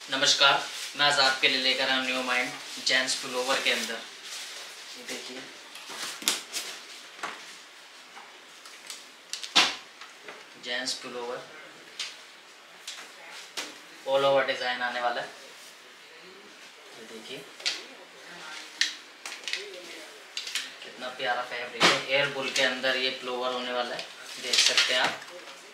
नमस्कार, मैं आज आपके लिए लेकर आया न्यू माइंड जेंट्स पुलोवर के अंदर। ये देखिए, gents pullover all over design आने वाला है। ये देखिए कितना प्यारा फैब्रिक है। एयर बुल के अंदर ये पुलोवर होने वाला है, देख सकते हैं आप।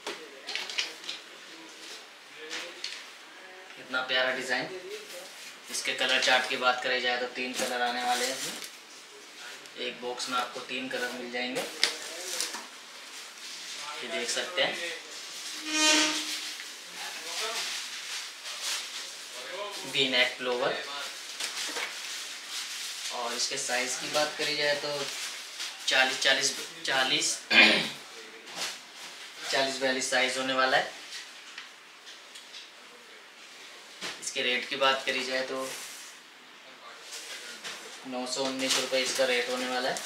कितना प्यारा डिजाइन। इसके कलर चार्ट की बात करी जाए तो 3 कलर आने वाले हैं इसमें। एक बॉक्स में आपको 3 कलर मिल जाएंगे, ये देख सकते हैं। वी नेक पुलोवर, और इसके साइज की बात करी जाए तो 40-42 साइज होने वाला है। इसके रेट की बात करी जाए तो 919 रुपये इसका रेट होने वाला है।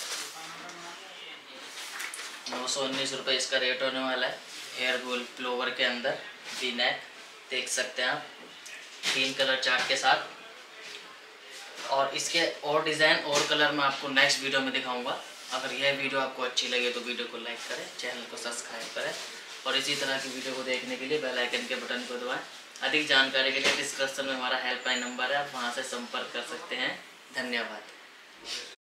919 रुपये इसका रेट होने वाला है। एयर बुल पुलोवर के अंदर वी नेक, देख सकते हैं आप, 3 कलर चार्ट के साथ। और इसके और डिज़ाइन और कलर मैं आपको नेक्स्ट वीडियो में दिखाऊंगा। अगर यह वीडियो आपको अच्छी लगे तो वीडियो को लाइक करें, चैनल को सब्सक्राइब करें, और इसी तरह की वीडियो को देखने के लिए बेल आइकन के बटन को दबाएं। अधिक जानकारी के लिए डिस्क्रिप्शन में हमारा हेल्पलाइन नंबर है, आप वहां से संपर्क कर सकते हैं। धन्यवाद।